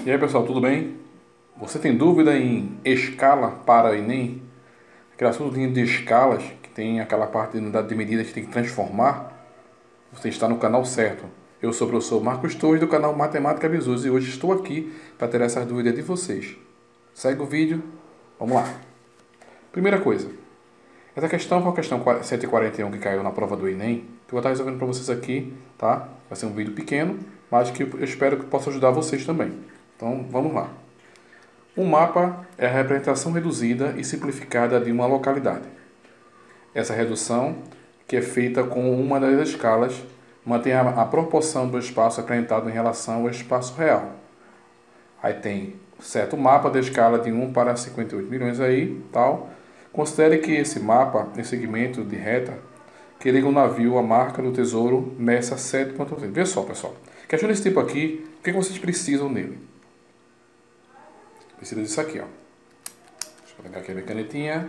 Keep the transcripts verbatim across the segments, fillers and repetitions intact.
E aí pessoal, tudo bem? Você tem dúvida em escala para Enem? Aquele assunto de escalas, que tem aquela parte de unidade de medida que tem que transformar? Você está no canal certo. Eu sou o professor Marcos Torres do canal Matemática Bizus e hoje estou aqui para ter essas dúvidas de vocês. Segue o vídeo, vamos lá. Primeira coisa, essa questão foi a questão cento e quarenta e um que caiu na prova do Enem, que eu vou estar resolvendo para vocês aqui, tá? Vai ser um vídeo pequeno, mas que eu espero que possa ajudar vocês também. Então, vamos lá. Um mapa é a representação reduzida e simplificada de uma localidade. Essa redução, que é feita com uma das escalas, mantém a, a proporção do espaço acrescentado em relação ao espaço real. Aí tem certo mapa da escala de um para cinquenta e oito milhões aí, tal. Considere que esse mapa, esse segmento de reta, que liga o navio à marca do tesouro, meça sete ponto três. Vê só, pessoal. Questão desse tipo aqui, o que vocês precisam nele? Precisa disso aqui, ó. Deixa eu pegar aqui a minha canetinha.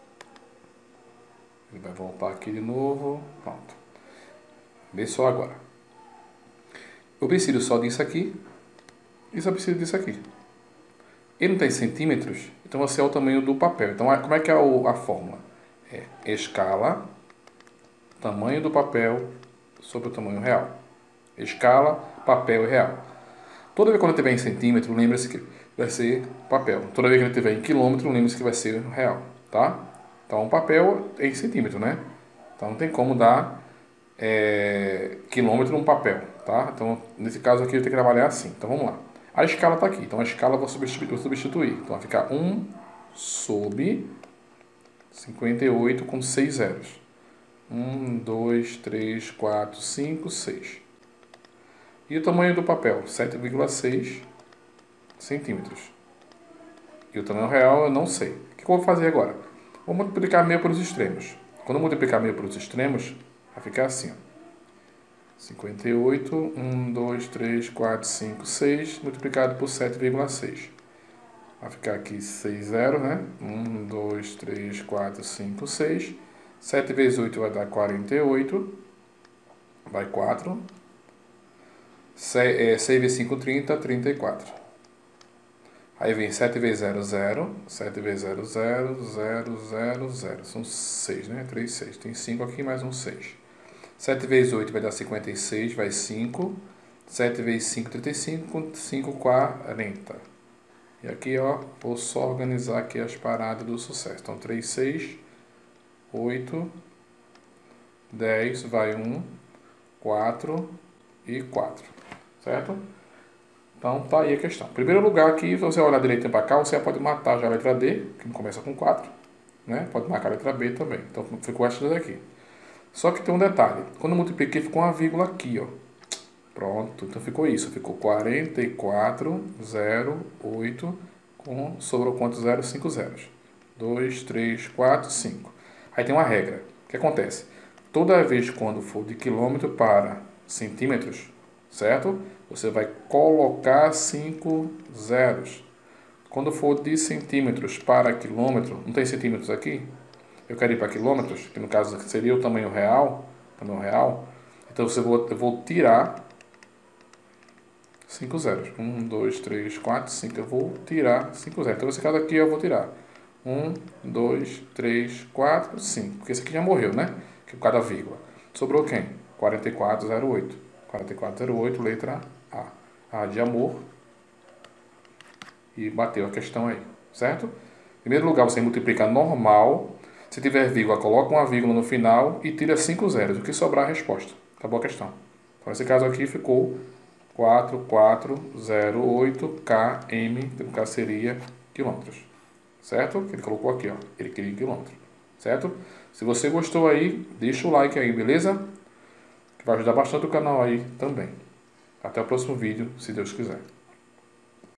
Ele vai voltar aqui de novo. Pronto. Vê só agora. Eu preciso só disso aqui. E só preciso disso aqui. Ele não tem centímetros, então vai ser o tamanho do papel. Então, como é que é a fórmula? É escala, tamanho do papel sobre o tamanho real. Escala, papel e real. Toda vez que eu tiver em centímetro, lembre-se que vai ser papel. Toda vez que ele tiver em quilômetro, lembre-se que vai ser real, tá? Então, o papel é em centímetro, né? Então, não tem como dar é, quilômetro num papel, tá? Então, nesse caso aqui, eu tenho que trabalhar assim. Então, vamos lá. A escala está aqui. Então, a escala eu vou substituir. Vou substituir. Então, vai ficar um sobre cinquenta e oito com seis zeros. um, dois, três, quatro, cinco, seis. E o tamanho do papel? sete vírgula seis centímetros. E o tamanho real eu não sei. O que eu vou fazer agora? Vou multiplicar meio pelos extremos. Quando eu multiplicar meio pelos extremos, vai ficar assim, ó. cinquenta e oito, um, dois, três, quatro, cinco, seis, multiplicado por sete vírgula seis. Vai ficar aqui seis zeros, né? um, dois, três, quatro, cinco, seis. sete vezes oito vai dar quarenta e oito. Vai quatro. seis vezes cinco, trinta, trinta e quatro. Aí vem sete vezes zero, zero. sete vezes zero, zero, zero, zero, zero. São seis, né? três, seis. Tem cinco aqui, mais um seis. sete vezes oito vai dar cinquenta e seis, vai cinco. sete vezes cinco, trinta e cinco. cinco, quarenta. E aqui, ó, vou só organizar aqui as paradas do sucesso. Então, três, seis, oito, dez, vai um, quatro e quatro. Certo? Então, tá aí a questão. Primeiro lugar aqui, se você olhar direito para cá, você pode matar já a letra D, que começa com quatro. Né? Pode marcar a letra B também. Então, ficou essas daqui. Só que tem um detalhe. Quando eu multipliquei, ficou uma vírgula aqui, ó. Pronto. Então, ficou isso. Ficou quarenta e quatro, zero, oito, com, sobrou quantos zeros? cinco zeros. dois, três, quatro, cinco. Aí tem uma regra. O que acontece? Toda vez quando for de quilômetro para centímetros, certo? Você vai colocar cinco zeros. Quando for de centímetros para quilômetro, não tem centímetros aqui? Eu quero ir para quilômetros, que no caso seria o tamanho real, tamanho real. Então você vou, eu vou tirar cinco zeros. um, dois, três, quatro, cinco. Eu vou tirar cinco zeros. Então esse caso aqui eu vou tirar um, dois, três, quatro, cinco. Porque esse aqui já morreu, né? Que é cada vírgula. Sobrou quem? quarenta e quatro, zero, oito. quarenta e quatro, zero, oito, letra A. A de amor. E bateu a questão aí, certo? Em primeiro lugar, você multiplica normal. Se tiver vírgula, coloca uma vírgula no final e tira cinco zeros. O que sobrar a resposta. Acabou a questão. Então, nesse caso aqui ficou quatro quatro zero oito km, que no caso seria quilômetros. Certo? Ele colocou aqui, ó. Ele queria quilômetro. Certo? Se você gostou aí, deixa o like aí, beleza? Que vai ajudar bastante o canal aí também. Até o próximo vídeo, se Deus quiser.